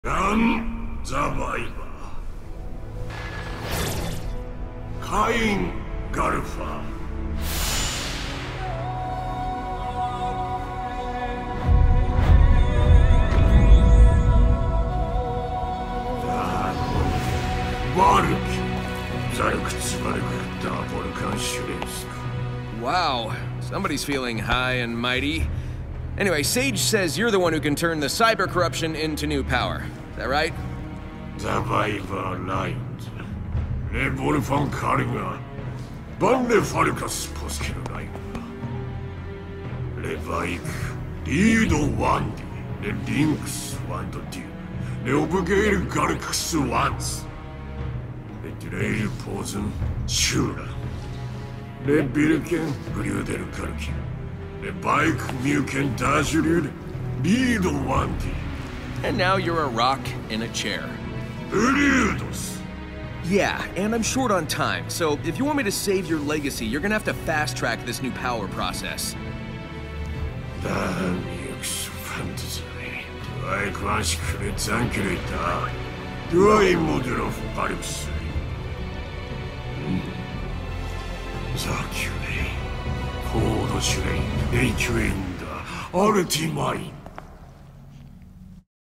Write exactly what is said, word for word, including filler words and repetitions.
난 자바이바 카인 가르파 바르키 자르크츠바르크 다볼칸 슈레스크. Wow, somebody's feeling high and mighty. Anyway, Sage says you're the one who can turn the cyber corruption into new power. Is that right? 자바이바 라인즈 내 보르판 카르가 반레 파르카스 포스키르 라인가 레 바이크 리도 완디 내 링크스 완도 디 내 오브게일 가르크스 완스 내 드레일 포즌 슈라 내 비르켄 그리우데르 가르키 내 바이크 미우켄 다슈리르 리도 완디. And now you're a rock in a chair. Yeah, and I'm short on time, so if you want me to save your legacy, you're gonna have to fast-track this new power process. 난 역시 판타지네. 두아의 관식을 zan기를 있다. 두아의 모드로 파리우스. 자큐네. 고도슈레인, 네이큐에인다. 아르티마인.